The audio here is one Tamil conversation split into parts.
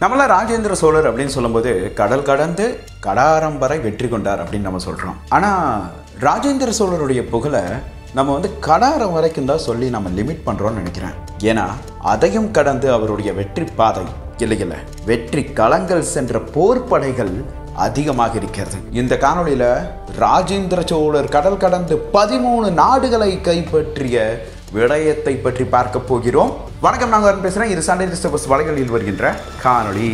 நம்மள ராஜேந்திர சோழர் அப்படின்னு சொல்லும்போது கடல் கடந்து கடாரம் வரை வெற்றி கொண்டார் அப்படின்னு நம்ம சொல்றோம். ஆனா ராஜேந்திர சோழருடைய புகழை நம்ம கடாரம் வரைக்கும் தான் சொல்லி நம்ம லிமிட் பண்றோம்னு நினைக்கிறேன். ஏன்னா அதையும் கடந்து அவருடைய வெற்றி பாதை இல்லை வெற்றி களங்கள் சென்ற போர்ப்படைகள் அதிகமாக இருக்கிறது. இந்த காணொளியில ராஜேந்திர சோழர் கடல் கடந்து 13 நாடுகளை கைப்பற்றிய விடயத்தை பற்றி பார்க்க போகிறோம். வணக்கம், நாங்கள் அருண் பேசுறேன். இது SundayDisturbers வலைகளில் வருகின்ற காணொளி.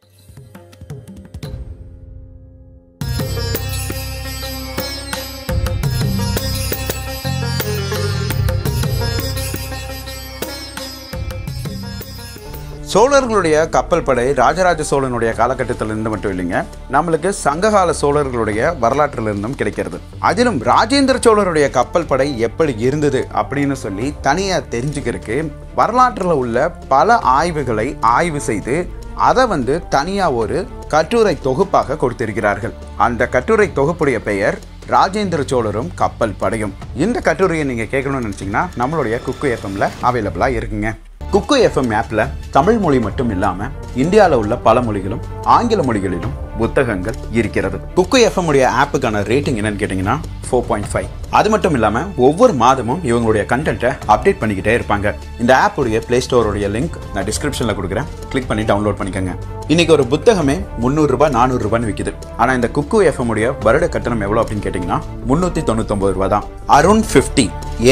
சோழர்களுடைய கப்பல் படை ராஜராஜ சோழனுடைய காலகட்டத்திலிருந்து மட்டும் இல்லைங்க, நம்மளுக்கு சங்ககால சோழர்களுடைய வரலாற்றிலிருந்தும் கிடைக்கிறது. அதிலும் ராஜேந்திர சோழருடைய கப்பல் படை எப்படி இருந்தது அப்படின்னு சொல்லி தனியா தெரிஞ்சுக்கிறதுக்கு வரலாற்றில் உள்ள பல ஆய்வுகளை ஆய்வு செய்து அதை தனியா ஒரு கட்டுரை தொகுப்பாக கொடுத்திருக்கிறார்கள். அந்த கட்டுரை தொகுப்புடைய பெயர் ராஜேந்திர சோழரும் கப்பல் படையும். இந்த கட்டுரையை நீங்க கேட்கணும்னு நினைச்சீங்கன்னா நம்மளுடைய குக்கு எஃப்எம்ல அவைலபிளா இருக்குங்க. குக்கு எஃப்எம் ஆப்ல தமிழ் மொழி மட்டும் இல்லாம இந்தியாவில் உள்ள பல மொழிகளும் ஆங்கில மொழிகளிலும் புத்தகங்கள் இருக்கிறது. குக்கு எஃப்எம் உடைய ஆப்புக்கான ரேட்டிங் என்னன்னு கேட்டீங்கன்னா 4.5. அது மட்டும் இல்லாம ஒவ்வொரு மாதமும் இவங்களுடைய கண்டென்ட்டை அப்டேட் பண்ணிக்கிட்டே இருப்பாங்க. இந்த ஆப் உடைய பிளே ஸ்டோருடைய லிங்க் நான் டிஸ்கிரிப்ஷன்ல கொடுக்குறேன். கிளிக் பண்ணி டவுன்லோட் பண்ணிக்கோங்க. இன்னைக்கு ஒரு புத்தகமே 300 ரூபாய் 400 ரூபான்னு விற்குது. ஆனா இந்த குக்கு எஃப்எம் உடைய வருட கட்டணம் எவ்வளவு அப்படின்னு கேட்டீங்கன்னா 399 ரூபாய் தான். Arun50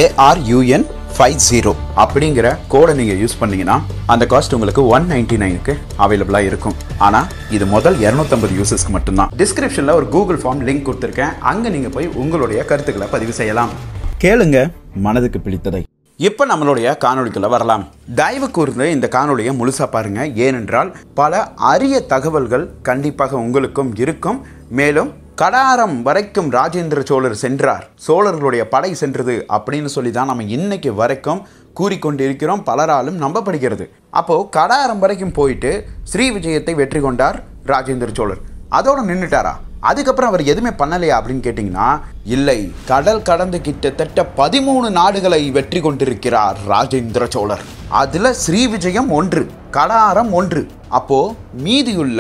ARUN50 அப்படிங்கிற கோடை நீங்க யூஸ் பண்ணீங்கன்னா அந்த காஸ்ட் உங்களுக்கு 199க்கு அவைலபிளா இருக்கும். ஆனா இது முதல் 250 யூசர்ஸ்க்கு மட்டும்தான். டிஸ்கிரிப்ஷன்ல ஒரு கூகுள் ஃபார்ம் லிங்க் கொடுத்திருக்கேன். அங்க நீங்க போய் உங்களுடைய கருத்துக்களை பதிவு செய்யலாம். கேளுங்க மனதுக்கு பிடித்ததை. இப்ப நம்மளுடைய காணொளிக்குள்ள வரலாம். தயவு கூர்ந்து இந்த காணொளியை முழுசா பாருங்க. ஏனென்றால் பல அரிய தகவல்கள் கண்டிப்பாக உங்களுக்கும் இருக்கும். மேலும் கடாரம் வரைக்கும் ராஜேந்திர சோழர் சென்றார், சோழர்களுடைய படை சென்றது அப்படின்னு சொல்லி தான் நம்ம இன்னைக்கு வரைக்கும் கூறிக்கொண்டிருக்கிறோம். பலராலும் நம்பப்படுகிறது. அப்போ கடாரம் வரைக்கும் போயிட்டு ஸ்ரீ விஜயத்தை வெற்றி கொண்டார் ராஜேந்திர சோழர். அதோட நின்றுட்டாரா? அதுக்கப்புறம் அவர் எதுவுமே பண்ணலையா அப்படின்னு கேட்டிங்கன்னா இல்லை, கடல் கடந்து கிட்டத்தட்ட 13 நாடுகளை வெற்றி கொண்டிருக்கிறார் ராஜேந்திர சோழர். அதுல ஸ்ரீ விஜயம் 1, கடாரம் 1. அப்போ மீதியுள்ள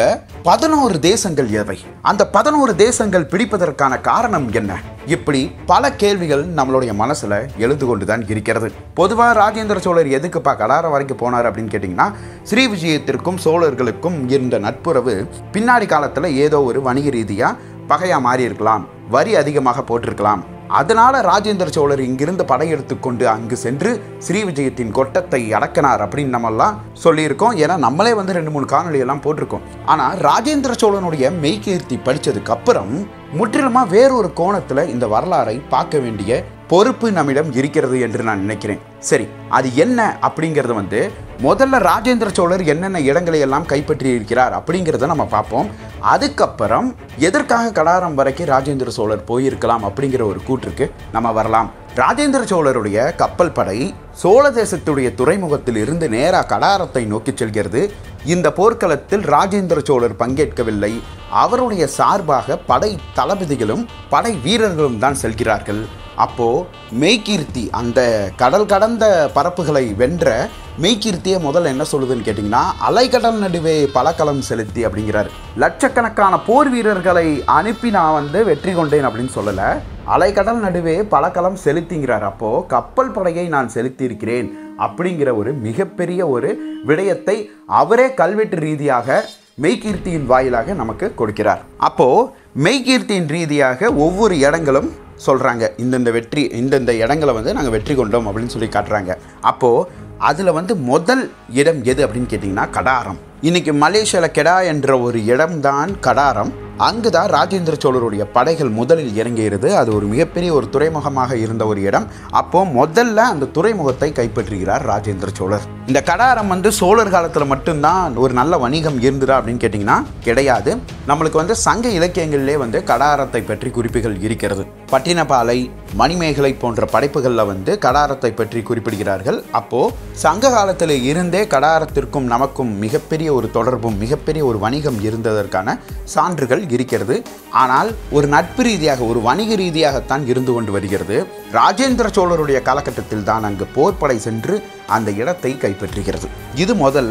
11 தேசங்கள் எவை? அந்த 11 தேசங்கள் பிடிப்பதற்கான காரணம் என்ன? இப்படி பல கேள்விகள் நம்மளுடைய மனசுல எழுந்து கொண்டுதான் இருக்கிறது. பொதுவா ராஜேந்திர சோழர் எதுக்குப்பா கடாரம் வரைக்கும் போனார் அப்படின்னு கேட்டீங்கன்னா, ஸ்ரீ விஜயத்திற்கும் சோழர்களுக்கும் இருந்த நட்புறவு பின்னாடி காலத்துல ஏதோ ஒரு வணிக ரீதியா பகையா மாறி இருக்கலாம், வரி அதிகமாக போட்டிருக்கலாம். அதனால ராஜேந்திர சோழர் இங்கிருந்து படையெடுத்து கொண்டு அங்கு சென்று ஸ்ரீ விஜயத்தின் கொட்டத்தை அடக்கினார் அப்படின்னு நம்மெல்லாம் சொல்லியிருக்கோம். ஏன்னா நம்மளே 2-3 காணொலி எல்லாம் போட்டிருக்கோம். ஆனா ராஜேந்திர சோழனுடைய மெய்கீர்த்தி படிச்சதுக்கு அப்புறம் முற்றிலுமா வேறொரு கோணத்துல இந்த வரலாறை பார்க்க வேண்டிய பொறுப்பு நம்மிடம் இருக்கிறது என்று நான் நினைக்கிறேன். சரி, அது என்ன அப்படிங்கறது முதல்ல ராஜேந்திர சோழர் என்னென்ன இடங்களை எல்லாம் கைப்பற்றி இருக்கிறார் அப்படிங்கிறத நம்ம பார்ப்போம். அதுக்கப்புறம் எதற்காக கடாரம் வரைக்கும் ராஜேந்திர சோழர் போயிருக்கலாம் அப்படிங்கிற ஒரு கூற்றுக்கு நம்ம வரலாம். ராஜேந்திர சோழருடைய கப்பல் படை சோழ தேசத்துடைய துறைமுகத்தில் இருந்து நேரா கடாரத்தை நோக்கி செல்கிறது. இந்த போர்க்களத்தில் ராஜேந்திர சோழர் பங்கேற்கவில்லை. அவருடைய சார்பாக படை தளபதிகளும் படை வீரர்களும் தான் செல்கிறார்கள். அப்போ மெய்கீர்த்தி, அந்த கடல் கடந்த பரப்புகளை வென்ற மெய்கீர்த்தியை முதல்ல என்ன சொல்லுதுன்னு கேட்டிங்கன்னா, அலைக்கடல் நடுவே பலக்களம் செலுத்தி அப்படிங்கிறார். லட்சக்கணக்கான போர் வீரர்களை அனுப்பி நான் வெற்றி கொண்டேன் அப்படின்னு சொல்லலை, அலைக்கடல் நடுவே பலக்களம் செலுத்திங்கிறார். அப்போ கப்பல் படையை நான் செலுத்தி இருக்கிறேன் அப்படிங்கிற ஒரு மிகப்பெரிய ஒரு விடயத்தை அவரே கல்வெட்டு ரீதியாக மெய்கீர்த்தியின் வாயிலாக நமக்கு கொடுக்கிறார். அப்போ மெய்கீர்த்தியின் ரீதியாக ஒவ்வொரு இடங்களும் சொல்றாங்க, இந்தந்த வெற்றி, இந்தந்த இடங்களை நாங்கள் வெற்றி கொண்டோம் அப்படின்னு சொல்லி காட்டுறாங்க. அப்போ அதுல முதல் இடம் எது அப்படின்னு கேட்டிங்கன்னா கடாரம். இன்னைக்கு மலேசியாவில் கெடா என்ற ஒரு இடம்தான் கடாரம். அங்குதான் ராஜேந்திர சோழருடைய படைகள் முதலில் இறங்குகிறது. அது ஒரு மிகப்பெரிய ஒரு துறைமுகமாக இருந்த ஒரு இடம். அப்போ முதல்ல அந்த துறைமுகத்தை கைப்பற்றுகிறார் ராஜேந்திர சோழர். இந்த கடாரம் சோழர் காலத்தில் மட்டும்தான் ஒரு நல்ல வணிகம் இருந்ததா அப்படின்னு கேட்டிங்கன்னா கிடையாது. நம்மளுக்கு சங்க இலக்கியங்களிலே கடாரத்தை பற்றி குறிப்புகள் இருக்கிறது. பட்டினப்பாலை, மணிமேகலை போன்ற படைப்புகளில் கடாரத்தை பற்றி குறிப்பிடுகிறார்கள். அப்போ சங்க காலத்தில் இருந்தே கடாரத்திற்கும் நமக்கும் மிகப்பெரிய ஒரு தொடர்பும் மிகப்பெரிய ஒரு வணிகம் இருந்ததற்கான சான்றுகள் இருக்கிறது. ஆனால் ஒரு நட்பு ரீதியாக, ஒரு வணிக ரீதியாகத்தான் இருந்து கொண்டு வருகிறது. ராஜேந்திர சோழருடைய காலகட்டத்தில் தான் அங்கு போர்ப்படை சென்று அந்த இடத்தை கைப்பற்றுகிறது. இது முதல்ல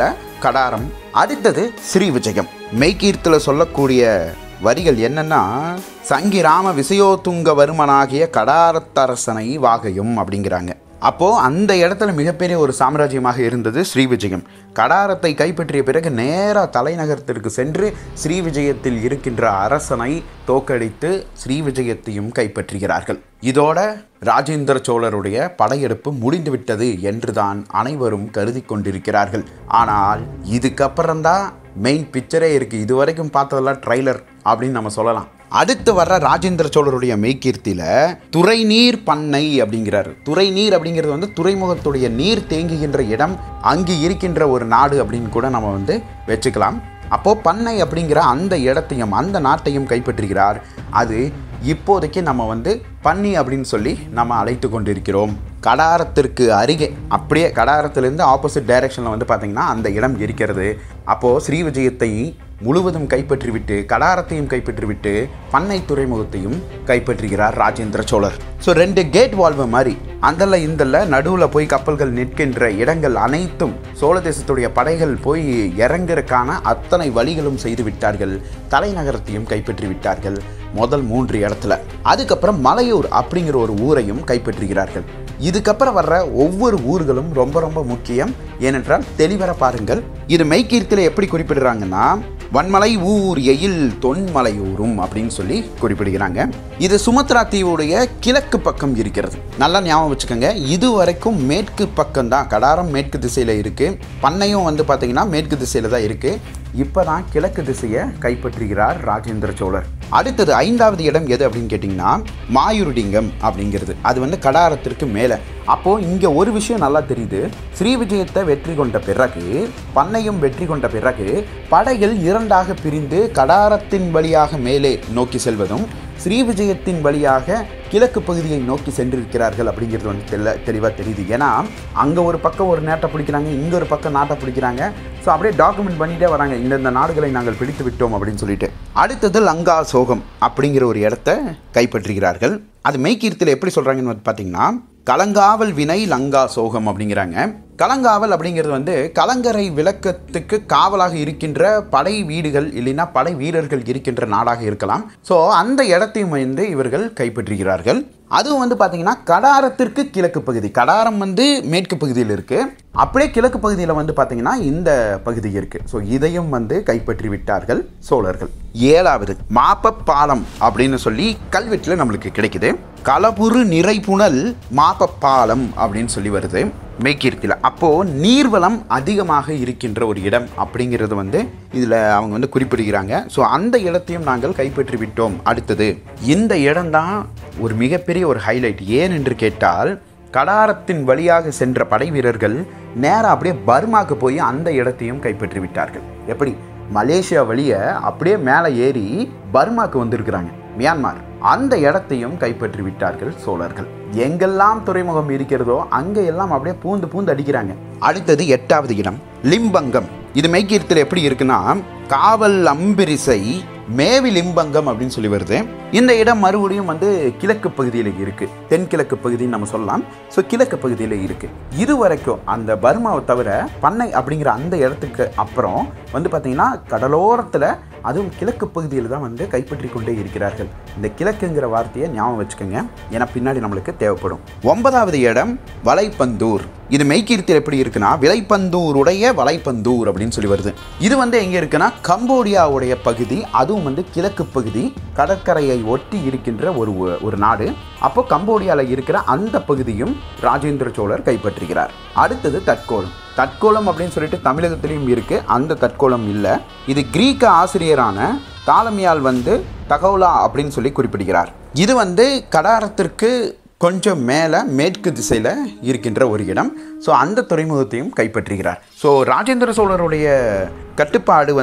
கடாரம். அடுத்தது ஸ்ரீவிஜயம். மெய்கீர்த்தியில் சொல்லக்கூடிய வரிகள் என்னன்னா, சங்கிராம விசயோதுங்க வருமனாகிய கடாரத்தரசனை வாகையும் அப்படிங்கிறாங்க. அப்போது அந்த இடத்துல மிகப்பெரிய ஒரு சாம்ராஜ்யமாக இருந்தது ஸ்ரீவிஜயம். கடாரத்தை கைப்பற்றிய பிறகு நேராக தலைநகரத்திற்கு சென்று ஸ்ரீவிஜயத்தில் இருக்கின்ற அரசனை தோற்கடித்து ஸ்ரீவிஜயத்தையும் கைப்பற்றுகிறார்கள். இதோட ராஜேந்திர சோழருடைய படையெடுப்பு முடிந்துவிட்டது என்றுதான் அனைவரும் கருதி கொண்டிருக்கிறார்கள். ஆனால் இதுக்கப்புறம்தான் மெயின் பிக்சரே இருக்குது. இதுவரைக்கும் பார்த்ததெல்லாம் ட்ரைலர் அப்படின்னு நம்ம சொல்லலாம். அடுத்து வர்ற ராஜேந்திர சோழருடைய மெய்கீர்த்தியில் துறைநீர் பண்ணை அப்படிங்கிறார். துறைநீர் அப்படிங்கிறது வந்து துறைமுகத்துடைய நீர் தேங்குகின்ற இடம், அங்கு இருக்கின்ற ஒரு நாடு அப்படின்னு கூட நம்ம வச்சுக்கலாம். அப்போது பண்ணை அப்படிங்கிற அந்த இடத்தையும் அந்த நாட்டையும் கைப்பற்றுகிறார். அது இப்போதைக்கு நம்ம பன்னி அப்படின்னு சொல்லி நம்ம அழைத்து கொண்டிருக்கிறோம். கடாரத்திற்கு அருகே, அப்படியே கடாரத்திலிருந்து ஆப்போசிட் டைரக்ஷனில் பார்த்திங்கன்னா அந்த இடம் இருக்கிறது. அப்போது ஸ்ரீவிஜயத்தை முழுவதும் கைப்பற்றிவிட்டு கடாரத்தையும் கைப்பற்றிவிட்டு பண்ணை துறைமுகத்தையும் கைப்பற்றுகிறார் ராஜேந்திர சோழர். ஸோ 2 கேட் வால்வு மாதிரி அந்தல்ல இந்தல்ல நடுவில் போய் கப்பல்கள் நிற்கின்ற இடங்கள் அனைத்தும் சோழ தேசத்துடைய படைகள் போய் இறங்குறதுக்கான அத்தனை வழிகளும் செய்து விட்டார்கள். தலைநகரத்தையும் கைப்பற்றி விட்டார்கள் முதல் 3 இடத்துல. அதுக்கப்புறம் மலையூர் அப்படிங்கிற ஒரு ஊரையும் கைப்பற்றுகிறார்கள். இதுக்கப்புறம் வர்ற ஒவ்வொரு ஊர்களும் ரொம்ப ரொம்ப முக்கியம். ஏனென்றால் தெளிவர பாருங்கள். இது மெய்கீர்த்தியில் எப்படி குறிப்பிடுறாங்கன்னா, வன்மலை ஊர் எயில் தொன்மலையூரும் அப்படின்னு சொல்லி குறிப்பிடுகிறாங்க. இது சுமத்ரா தீவுடைய கிழக்கு பக்கம் இருக்கிறது. நல்லா ஞாபகம் வச்சுக்கோங்க. இது வரைக்கும் மேற்கு பக்கம் தான். கடாரம் மேற்கு திசையில் இருக்குது. பண்ணையும் பார்த்தீங்கன்னா மேற்கு திசையில் தான் இருக்குது. இப்போ தான் கிழக்கு திசையை கைப்பற்றுகிறார் ராஜேந்திர சோழர். அடுத்தது 5வது இடம் எது அப்படின்னு கேட்டிங்கன்னா, மாயூரடிங்கம் அப்படிங்கிறது. அது கடாரத்திற்கு மேலே. அப்போது இங்கே ஒரு விஷயம் நல்லா தெரியுது. ஸ்ரீவிஜயத்தை வெற்றி கொண்ட பிறகு, பண்ணையும் வெற்றி கொண்ட பிறகு, படைகள் 2ஆக பிரிந்து கடாரத்தின் வழியாக மேலே நோக்கி செல்வதும் ஸ்ரீவிஜயத்தின் வழியாக கிழக்கு பகுதியை நோக்கி சென்றிருக்கிறார்கள் அப்படிங்கிறது தெளிவாக தெரியுது. ஏன்னா அங்கே ஒரு பக்கம் ஒரு நாட்டை பிடிக்கிறாங்க, இங்கே ஒரு பக்கம் நாட்டை பிடிக்கிறாங்க. ஸோ அப்படியே டாக்குமெண்ட் பண்ணிகிட்டே வராங்க, இந்த நாடுகளை நாங்கள் பிடித்து விட்டோம் அப்படின்னு சொல்லிட்டு. அடுத்தது லங்கா சோகம் அப்படிங்கிற ஒரு இடத்த கைப்பற்றுகிறார்கள். அது மெய்கீர்த்தியில் எப்படி சொல்கிறாங்கன்னு பார்த்தீங்கன்னா, கலங்காவல் வினை லங்கா சோகம் அப்படிங்கிறாங்க. கலங்காவல் அப்படிங்கிறது கலங்கரை விளக்கத்துக்கு காவலாக இருக்கின்ற படை வீடுகள் இல்லைன்னா படை வீரர்கள் இருக்கின்ற நாடாக இருக்கலாம். ஸோ அந்த இடத்தையும் இவர்கள் கைப்பற்றுகிறார்கள். அதுவும் பார்த்தீங்கன்னா கடாரத்திற்கு கிழக்கு பகுதி. கடாரம் மேற்கு பகுதியில் இருக்குது. அப்படியே கிழக்கு பகுதியில் பார்த்தீங்கன்னா இந்த பகுதி இருக்குது. ஸோ இதையும் கைப்பற்றி விட்டார்கள் சோழர்கள். 7வது மாப்பப்பாலம் அப்படின்னு சொல்லி கல்வெட்டில் நம்மளுக்கு கிடைக்குது. களபுரு நிறைபுணல் மாப்பப்பாலம் அப்படின்னு சொல்லி வருது மெய்கீர்த்தியில். அப்போது நீர்வளம் அதிகமாக இருக்கின்ற ஒரு இடம் அப்படிங்கிறது இதில் அவங்க குறிப்பிடுகிறாங்க. ஸோ அந்த இடத்தையும் நாங்கள் கைப்பற்றி விட்டோம். அடுத்தது இந்த இடம்தான் ஒரு மிகப்பெரிய ஒரு ஹைலைட். ஏன் என்று கேட்டால், கடாரத்தின் வழியாக சென்ற படை வீரர்கள் நேராக அப்படியே பர்மாவுக்கு போய் அந்த இடத்தையும் கைப்பற்றி விட்டார்கள். எப்படி மலேசியா வழியை அப்படியே மேலே ஏறி பர்மாவுக்கு வந்திருக்கிறாங்க, மியான்மார். அந்த இடத்தையும் கைப்பற்றி விட்டார்கள் சோழர்கள். எங்கெல்லாம் துறைமுகம் இருக்கிறதோ அங்கே எல்லாம் அப்படியே பூந்து அடிக்கிறாங்க. அடுத்தது 8வது இடம் லிம்பங்கம். இது மெய்கீர்த்தியில் எப்படி இருக்குன்னா, காவல் அம்பிரிசை மேவி லிம்பங்கம் அப்படின்னு சொல்லி வருது. இந்த இடம் மறுபடியும் கிழக்கு பகுதியில் இருக்குது. தென்கிழக்கு பகுதின்னு நம்ம சொல்லலாம். ஸோ கிழக்கு பகுதியில் இருக்குது. இது வரைக்கும் அந்த பர்மாவை தவிர பண்ணை அப்படிங்கிற அந்த இடத்துக்கு அப்புறம் பார்த்தீங்கன்னா கடலோரத்தில், அதுவும் கிழக்கு பகுதியில் தான் கைப்பற்றி கொண்டே இருக்கிறார்கள். இந்த கிழக்குங்கிற வார்த்தையை ஞாபகம் வச்சுக்கோங்க, ஏன்னா பின்னாடி நம்மளுக்கு தேவைப்படும். 9வது இடம் வலைப்பந்தூர். இது மெய்கீர்த்தியில் எப்படி இருக்குன்னா, விலைப்பந்தூருடைய வலைப்பந்தூர் அப்படின்னு சொல்லி வருது. இது எங்கே இருக்குன்னா, கம்போடியாவுடைய பகுதி. அதுவும் கிழக்கு பகுதி, கடற்கரையை ஒட்டி இருக்கின்ற ஒரு நாடு. அப்போ கம்போடியாவில் இருக்கிற அந்த பகுதியும் ராஜேந்திர சோழர் கைப்பற்றுகிறார். அடுத்தது தட்கோலம். தட்கோலம் அப்படின்னு சொல்லிட்டு தமிழகத்திலையும் இருக்குது. அந்த தட்கோலம் இல்லை. இது கிரீக்க ஆசிரியரான தாலமியால் தகோலா அப்படின்னு சொல்லி குறிப்பிடுகிறார். இது கடாரத்திற்கு கொஞ்சம் மேலே மேற்கு திசையில் இருக்கின்ற ஒரு இடம். ஸோ அந்த துறைமுகத்தையும் கைப்பற்றுகிறார். ஸோ ராஜேந்திர சோழருடைய கட்டுப்பாடு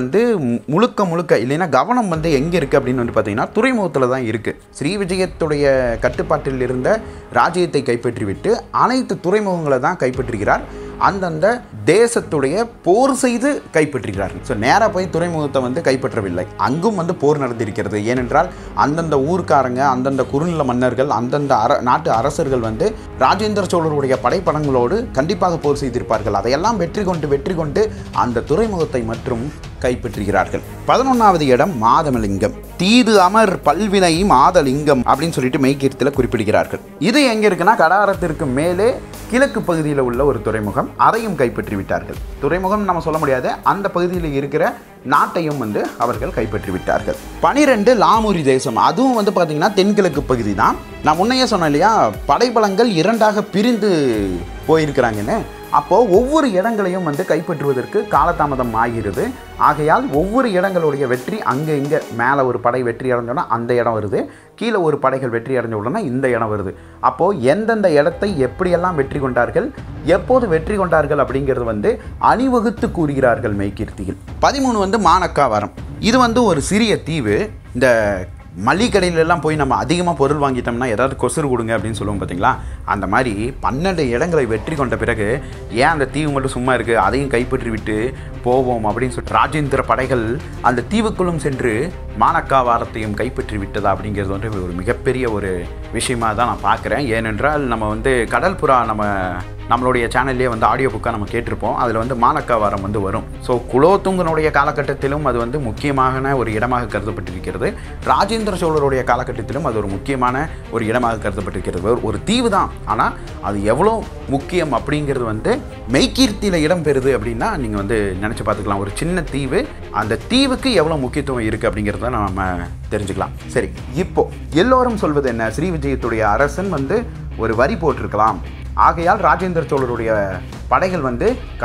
முழுக்க இல்லைன்னா கவனம் எங்கே இருக்குது அப்படின்னு பார்த்தீங்கன்னா துறைமுகத்தில் தான் இருக்குது. ஸ்ரீவிஜயத்துடைய கட்டுப்பாட்டில் இருந்த ராஜ்யத்தை கைப்பற்றிவிட்டு அனைத்து துறைமுகங்களை தான் கைப்பற்றுகிறார். அந்தந்த தேசத்துடைய போர் செய்து கைப்பற்றுகிறார்கள். ஸோ நேராக போய் துறைமுகத்தை வந்து கைப்பற்றவில்லை, அங்கும் வந்து போர் நடந்திருக்கிறது. ஏனென்றால் அந்தந்த ஊர்க்காரங்க, அந்தந்த குறுநில மன்னர்கள், அந்தந்த நாட்டு அரசர்கள் வந்து ராஜேந்திர சோழருடைய படைப்படங்களோடு கண்டிப்பாக போர் செய்திருப்பார்கள். அதையெல்லாம் வெற்றி கொண்டு அந்த துறைமுகத்தை மற்றும் கைப்பற்றுகிறார்கள். 11வது இடம் மாதமலிங்கம். தீது அமர் பல்வினை மாதலிங்கம் அப்படின்னு சொல்லிட்டு மெய்கீர்த்தியில் குறிப்பிடுகிறார்கள். இது எங்க இருக்குன்னா கடாரத்திற்கு மேலே கிழக்கு பகுதியில் உள்ள ஒரு துறைமுகம். அதையும் கைப்பற்றி விட்டார்கள். துறைமுகம் நம்ம சொல்ல முடியாது, அந்த பகுதியில் இருக்கிற நாட்டையும் வந்து அவர்கள் கைப்பற்றி விட்டார்கள். 12 லாமுரி தேசம். அதுவும் வந்து பார்த்தீங்கன்னா தென்கிழக்கு பகுதி தான். நான் முன்னையே சொன்னேன் இல்லையா, படைபலங்கள் 2ஆக பிரிந்து போயிருக்கிறாங்கன்னு. அப்போது ஒவ்வொரு இடங்களையும் வந்து கைப்பற்றுவதற்கு காலதாமதம் ஆகிறது. ஆகையால் ஒவ்வொரு இடங்களுடைய வெற்றி அங்கே இங்கே மேலே ஒரு படை வெற்றி அடைஞ்சோன்னா அந்த இடம் வருது, கீழே ஒரு படைகள் வெற்றி அடைஞ்ச உடனே இந்த இடம் வருது. அப்போது எந்தெந்த இடத்தை எப்படியெல்லாம் வெற்றி கொண்டார்கள், எப்போது வெற்றி கொண்டார்கள் அப்படிங்கிறது வந்து அணிவகுத்து கூறுகிறார்கள் மெய்கீர்த்தியில். 13 வந்து மானக்காவரம். இது வந்து ஒரு சிறிய தீவு. இந்த மளிகை கடையிலெல்லாம் போய் நம்ம அதிகமாக பொருள் வாங்கிட்டோம்னா ஏதாவது கொசுறு கொடுங்க அப்படின்னு சொல்லுவோம் பார்த்தீங்களா, அந்த மாதிரி 12 இடங்களை வெற்றி கொண்ட பிறகு ஏன் அந்த தீவு மட்டும் சும்மா இருக்குது, அதையும் கைப்பற்றி விட்டு போவோம் அப்படின்னு சொல்லிட்டு ராஜேந்திர படைகள் அந்த தீவுக்குள்ளும் சென்று மானக்காவாரத்தையும் கைப்பற்றி விட்டதா அப்படிங்கிறது வந்து ஒரு மிகப்பெரிய ஒரு விஷயமாக தான் நான் பார்க்குறேன். ஏனென்றால் நம்ம வந்து கடல் புறா நம்மளுடைய சேனல்லே வந்து ஆடியோ புக்காக நம்ம கேட்டிருப்போம். அதில் வந்து மானக்காவாரம் வந்து வரும். ஸோ குலோத்துங்கனுடைய காலகட்டத்திலும் அது வந்து முக்கியமான ஒரு இடமாக கருதப்பட்டிருக்கிறது. ராஜேந்திர சோழருடைய காலகட்டத்திலும் அது ஒரு முக்கியமான ஒரு இடமாக கருதப்பட்டிருக்கிறது. ஒரு தீவு தான், ஆனால் அது எவ்வளோ முக்கியம் அப்படிங்கிறது வந்து மெய்கீர்த்தியில் இடம் பெறுது அப்படின்னா நீங்கள் வந்து நினச்சி பார்த்துக்கலாம். ஒரு சின்ன தீவு, அந்த தீவுக்கு எவ்வளோ முக்கியத்துவம் இருக்குது அப்படிங்கிறத நம்ம தெரிஞ்சுக்கலாம். சரி, இப்போ எல்லோரும் சொல்வது என்ன, ஸ்ரீவிஜயத்துடைய அரசன் வந்து ஒரு வரி போட்டிருக்கலாம், ஆகையால் ராஜேந்திர சோழருடைய படைகள் வந்து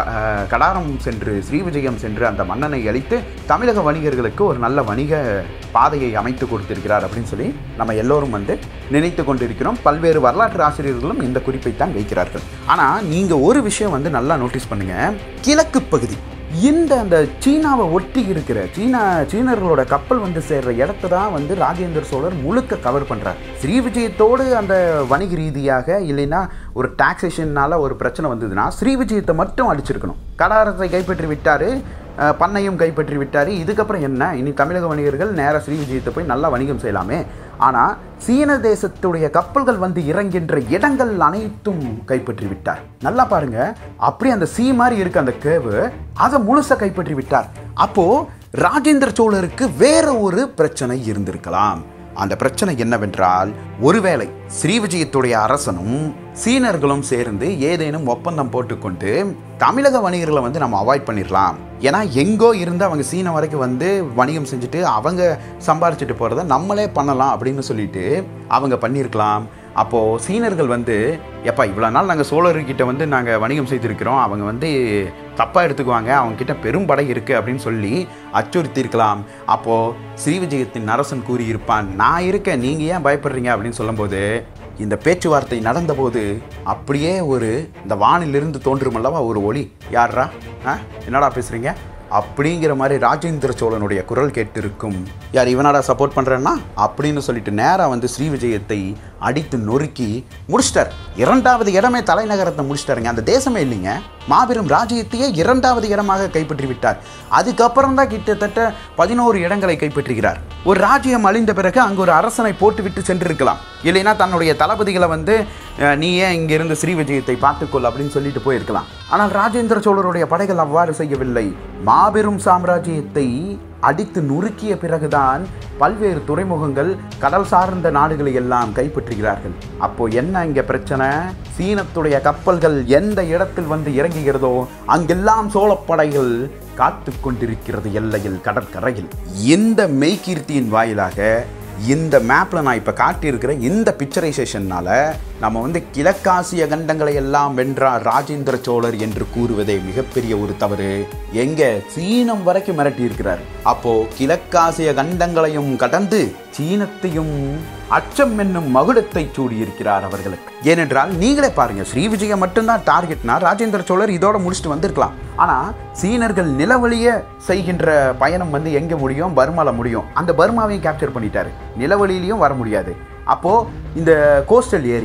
கடாரம் சென்று ஸ்ரீவிஜயம் சென்று அந்த மன்னனை அழித்து தமிழக வணிகர்களுக்கு ஒரு நல்ல வணிக பாதையை அமைத்து கொடுத்திருக்கிறார் அப்படின்னு சொல்லி நம்ம எல்லோரும் வந்து நினைத்து கொண்டிருக்கிறோம். பல்வேறு வரலாற்று ஆசிரியர்களும் இந்த குறிப்பைத்தான் வைக்கிறார்கள். ஆனால் நீங்கள் ஒரு விஷயம் வந்து நல்லா நோட்டீஸ் பண்ணுங்கள். கிழக்கு பகுதி அந்த சீனாவை ஒட்டி இருக்கிற சீனர்களோட கப்பல் வந்து சேர்ற இடத்த தான் வந்து ராஜேந்திர சோழர் முழுக்க கவர் பண்ணுறார். ஸ்ரீவிஜயத்தோடு அந்த வணிக ரீதியாக இல்லைன்னா ஒரு டாக்ஸேஷனால் ஒரு பிரச்சனை வந்ததுன்னா ஸ்ரீவிஜயத்தை மட்டும் அடிச்சிருக்கணும். கடாரத்தை கைப்பற்றி விட்டார், பண்ணையும் கைப்பற்றி விட்டார். இதுக்கப்புறம் என்ன, இனி தமிழக வணிகர்கள் நேராக ஸ்ரீவிஜயத்தை போய் நல்லா வணிகம் செய்யலாமே. ஆனால் சீன தேசத்துடைய கப்பல்கள் வந்து இறங்கின்ற இடங்கள் அனைத்தும் கைப்பற்றி விட்டார். நல்லா பாருங்க, அப்படியே அந்த சீ மாதிரி இருக்க அந்த கேவு அதை முழுசா கைப்பற்றி விட்டார். அப்போ ராஜேந்திர சோழருக்கு வேற ஒரு பிரச்சனை இருந்திருக்கலாம். அந்த பிரச்சனை என்னவென்றால், ஒருவேளை ஸ்ரீவிஜயத்துடைய அரசனும் சீனர்களும் சேர்ந்து ஏதேனும் ஒப்பந்தம் போட்டுக்கொண்டு தமிழக வணிகர்களை வந்து நம்ம அவாய்ட் பண்ணிடலாம். ஏன்னா எங்கோ இருந்து அவங்க சீன வரைக்கும் வந்து வணிகம் செஞ்சுட்டு அவங்க சம்பாரிச்சுட்டு போகிறத நம்மளே பண்ணலாம் அப்படின்னு சொல்லிட்டு அவங்க பண்ணியிருக்கலாம். அப்போது சீனர்கள் வந்து எப்பா இவ்வளோ நாள் நாங்கள் சோழர்கிட்ட வந்து நாங்கள் வணிகம் செய்திருக்கிறோம், அவங்க வந்து தப்பாக எடுத்துக்குவாங்க, அவங்கக்கிட்ட பெரும் படை இருக்குது அப்படின்னு சொல்லி அச்சுறுத்தியிருக்கலாம். அப்போது ஸ்ரீவிஜயத்தின் அரசன் கூறியிருப்பான், நான் இருக்கேன், நீங்கள் ஏன் பயப்படுறீங்க அப்படின்னு சொல்லும்போது இந்த பேச்சுவார்த்தை நடந்தபோது அப்படியே ஒரு இந்த வானிலிருந்து தோன்றுமல்லவா ஒரு ஒளி, யாரா என்னடா பேசுகிறீங்க அப்படிங்கிற மாதிரி ராஜேந்திர சோழனுடைய குரல் கேட்டிருக்கும். யார் இவனாடா சப்போர்ட் பண்ணுறேன்னா அப்படின்னு சொல்லிட்டு நேராக வந்து ஸ்ரீவிஜயத்தை அடித்து நொறுக்கி முடிச்சிட்டார். 2வது இடமே தலைநகரத்தை முடிச்சிட்டாருங்க. அந்த தேசமே இல்லைங்க, மாபெரும் ராஜ்யத்தையே 2வது இடமாக கைப்பற்றி விட்டார். அதுக்கப்புறம் தான் கிட்டத்தட்ட 11 இடங்களை கைப்பற்றுகிறார். ஒரு ராஜ்யம் அழிந்த பிறகு அங்கு ஒரு அரசனை போட்டுவிட்டு சென்றிருக்கலாம், இல்லைன்னா தன்னுடைய தளபதிகளை வந்து நீ ஏன் இங்கிருந்து ஸ்ரீவிஜயத்தை பார்த்துக்கொள் அப்படின்னு சொல்லிட்டு போயிருக்கலாம். ஆனால் ராஜேந்திர சோழருடைய படைகள் அவ்வாறு செய்யவில்லை. மாபெரும் சாம்ராஜ்யத்தை அடித்து நுறுக்கிய பிறகுதான் பல்வேறு துறைமுகங்கள், கடல் சார்ந்த நாடுகளை எல்லாம் கைப்பற்றுகிறார்கள். அப்போ என்ன இங்க பிரச்சனை, சீனத்துடைய கப்பல்கள் எந்த இடத்தில் வந்து இறங்குகிறதோ அங்கெல்லாம் சோழப்படைகள் காத்து கொண்டிருக்கிறது எல்லையில், கடற்கரையில். இந்த மெய்கீர்த்தியின் வாயிலாக இந்த மேப்பில் நான் இப்போ காட்டியிருக்கிற இந்த பிக்சரைசேஷனால் நம்ம வந்து கிழக்காசிய கண்டங்களை எல்லாம் வென்றார் ராஜேந்திர சோழர் என்று கூறுவதே மிகப்பெரிய ஒரு தவறு. எங்கே சீனம் வரைக்கும் மிரட்டி இருக்கிறார். அப்போது கிழக்காசிய கண்டங்களையும் கடந்து சீனத்தையும் அச்சம் என்னும் மகுடத்தை சூடியிருக்கிறார் அவர்களுக்கு. ஏனென்றால் நீங்களே பாருங்க, ஸ்ரீவிஜயம் மட்டும்தான் டார்கெட்னா ராஜேந்திர சோழர் இதோட முடிச்சுட்டு வந்திருக்கலாம். ஆனால் சீனர்கள் நிலவழிய செய்கின்ற பயணம் வந்து எங்கே முடியும், பர்மாவில் முடியும். அந்த பர்மாவையும் கேப்சர் பண்ணிட்டாரு, நிலவழியிலையும் வர முடியாது. அப்போது இந்த கோஸ்டல் ஏரியா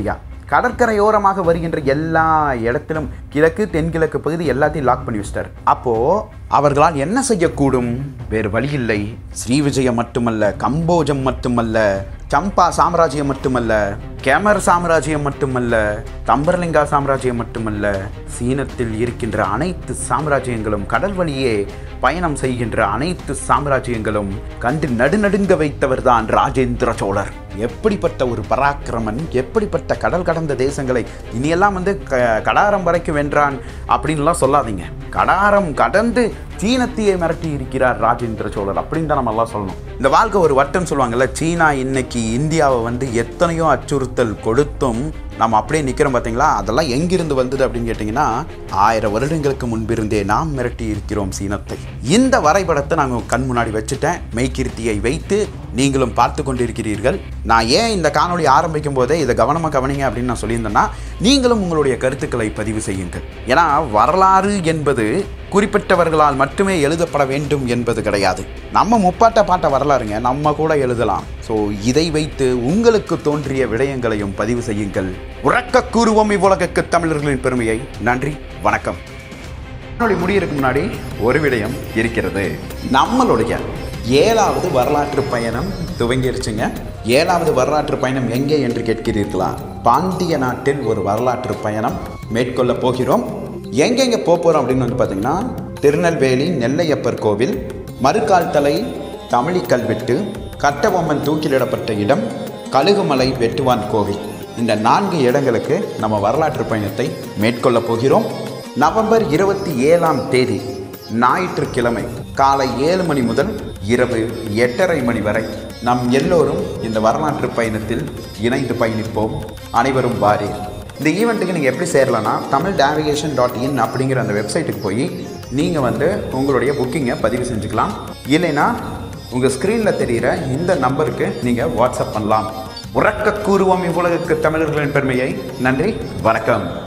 கடற்கரையோரமாக வருகின்ற எல்லா இடத்திலும் கிழக்கு தென்கிழக்கு பகுதி எல்லாத்தையும் லாக் பண்ணி வச்சிட்டார். அப்போ அவர்களால் என்ன செய்யக்கூடும்? வேறு வழியில்லை. ஸ்ரீவிஜயம் மட்டுமல்ல, கம்போஜம் மட்டுமல்ல, சம்பா சாம்ராஜ்யம் மட்டுமல்ல, கேமர் சாம்ராஜ்யம் மட்டுமல்ல, தம்பரலிங்கா சாம்ராஜ்யம் மட்டுமல்ல, சீனத்தில் இருக்கின்ற அனைத்து சாம்ராஜ்யங்களும், கடல் வழியே பயணம் செய்கின்ற அனைத்து சாம்ராஜ்யங்களும் கண்டு நடுநடுங்க வைத்தவர் தான் ராஜேந்திர சோழர். எப்படிப்பட்ட ஒரு பராக்கிரமன், எப்படிப்பட்ட கடல் கடந்த தேசங்களை இனியெல்லாம் கடாரம் வரைக்கும் வென்றான் அப்படின்லாம் சொல்லாதீங்க. கடாரம் கடந்து சீனத்தையே மிரட்டி இருக்கிறார் ராஜேந்திர சோழர் அப்படின்னு தான் நம்ம எல்லாம் சொல்லணும். இந்த வாழ்க்கை ஒரு வட்டம் சொல்லுவாங்கல்ல. சீனா இன்னைக்கு இந்தியாவை எத்தனையோ அச்சுறுத்தல் கொடுத்தும் நம்ம அப்படியே நிற்கிறோம் பார்த்தீங்களா? அதெல்லாம் எங்கிருந்து வந்தது அப்படின்னு கேட்டிங்கன்னா, 1000 வருடங்களுக்கு முன்பிருந்தே நாம் மிரட்டி இருக்கிறோம் சீனத்தை. இந்த வரைபடத்தை நாங்கள் கண் முன்னாடி வச்சுட்டேன். மெய்கீர்த்தியை வைத்து நீங்களும் பார்த்து கொண்டிருக்கிறீர்கள். நான் ஏன் இந்த காணொளி ஆரம்பிக்கும் போதே இதை கவனமாக கவனிங்க அப்படின்னு நான் சொல்லியிருந்தேன்னா, நீங்களும் உங்களுடைய கருத்துக்களை பதிவு செய்யுங்கள். ஏன்னா வரலாறு என்பது குறிப்பிட்டவர்களால் மட்டுமே எழுதப்பட வேண்டும் என்பது கிடையாது. நம்ம முப்பாட்ட வரலாறுங்க, நம்ம கூட எழுதலாம். ஸோ இதை வைத்து உங்களுக்கு தோன்றிய விடயங்களையும் பதிவு செய்யுங்கள். உறக்க கூறுவோம் இவ்வுலகுக்கு தமிழர்களின் பெருமையை. நன்றி, வணக்கம். முடியறதுக்கு முன்னாடி ஒரு விடயம் இருக்கிறது. நம்மளுடைய 7வது வரலாற்று பயணம் துவங்கிருச்சுங்க. 7வது வரலாற்று பயணம் எங்கே என்று கேட்கிறீர்களா? பாண்டிய நாட்டில் ஒரு வரலாற்று பயணம் மேற்கொள்ள போகிறோம். எங்கெங்கே போகிறோம் அப்படின்னு பார்த்தீங்கன்னா, திருநெல்வேலி நெல்லையப்பர் கோவில், மறுக்கால்தலை தமிழி கல்வெட்டு, கட்டபொம்மன் தூக்கிலிடப்பட்ட இடம், கழுகுமலை வெட்டுவான் கோவில். இந்த 4 இடங்களுக்கு நம்ம வரலாற்று பயணத்தை மேற்கொள்ள போகிறோம். நவம்பர் 27ஆம் தேதி ஞாயிற்றுக்கிழமை காலை 7 மணி முதல் இரவு 8:30 மணி வரை நம் எல்லோரும் இந்த வரலாற்று பயணத்தில் இணைந்து பயணிப்போம். அனைவரும் வாரீர். இந்த ஈவெண்ட்டுக்கு நீங்கள் எப்படி சேரலாம்னா, tamilnavigation.in அப்படிங்கிற அந்த வெப்சைட்டுக்கு போய் நீங்கள் உங்களுடைய புக்கிங்கை பதிவு செஞ்சுக்கலாம். இல்லைன்னா உங்கள் ஸ்க்ரீனில் தெரிகிற இந்த நம்பருக்கு நீங்கள் வாட்ஸ்அப் பண்ணலாம். உறக்க கூறுவோம் இவ்வுலகுக்கு தமிழர்களின் பெருமையை. நன்றி, வணக்கம்.